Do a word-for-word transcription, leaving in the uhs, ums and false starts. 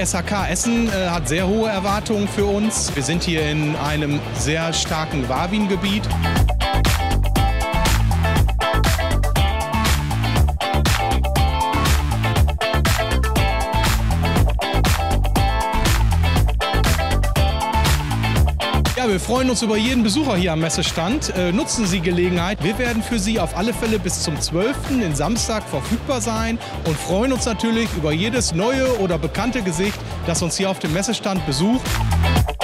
S H K Essen äh, hat sehr hohe Erwartungen für uns. Wir sind hier in einem sehr starken Wawin-Gebiet. Ja, wir freuen uns über jeden Besucher hier am Messestand. Äh, nutzen Sie Gelegenheit. Wir werden für Sie auf alle Fälle bis zum zwölften den Samstag verfügbar sein und freuen uns natürlich über jedes neue oder bekannte Gesicht, das uns hier auf dem Messestand besucht.